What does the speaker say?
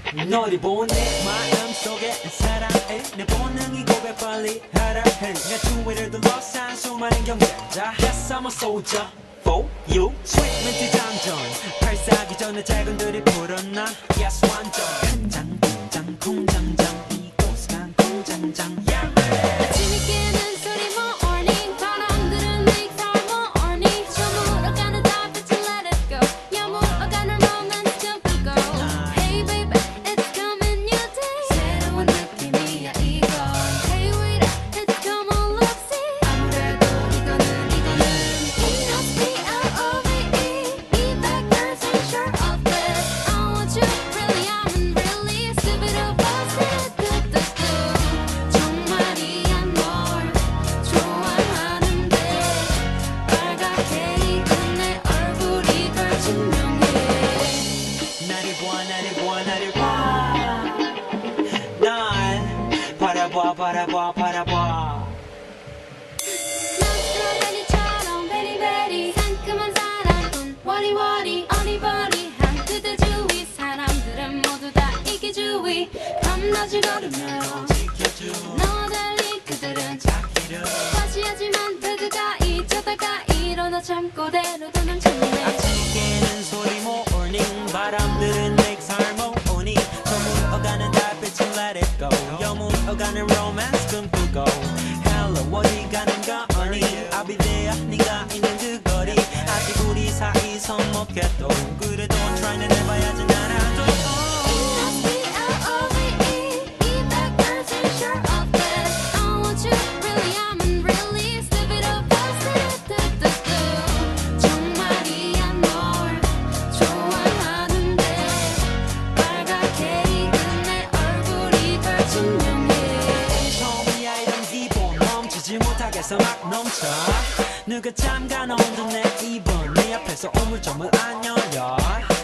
너를 보내 마음속에 사랑해 내 본능이 고백 빨리 하라 해 내 주위를 둘러싼 수많은 경쟁자 Yes I'm a soldier for you Sweet 멘트 장전 발사기 전에 작은들이 불었나 Yes 완전 간장 공장 공장장 이곳 간 공장장 Yeah man 아침이 깨는 소리 morning 바람들은 make our morning 저물어가는 달빛을 let it go 여물어가는 romance jump and go Hey baby it's coming new day 새로운 느낌이야 이건 Hey wait it's come on let's see 아무래도 이거는 It must be L-O-V-E 이 백percent sure of it I want you really I'm really stupid about it 정말이야 널 좋아하는데 빨갛게 익은 내 얼굴이 덜 증명해 나를 봐 나를 봐 나를 봐날 바라봐 바라봐 바라봐 넌 스트로베리처럼 베리베리 상큼한 사랑꾼 워리워리 어리버리한 그대 주위 사람들은 모두 다 이기주의 밤낮을 걸으며 너와 달리 그들은 과시하지만 그가 잊혀다가 일어나 잠꼬대로 도망쳤네 아침이 깨는 소리 morning 바람들은 makes harmony 저물어가는 달빛을 let it go 여물어가는 romance 꿈꾸고 Hello 어디 가는가 honey I'll be there 네가 있는 그 거리 아직 우리 사이 서먹해도 그래도 try는 해봐야지 나라도 It must be L-O-V-E 이 백percent sure of it I want you really I'm really stupid about it 정말이야 널 좋아하는데 빨갛게 익은 내 얼굴이 덜 증명해 처음이야 이런 기분 멈추지 못하겠어 막 넘쳐 누가 잠가 놓은 내 입은 내 앞에서 우물점을 안 열려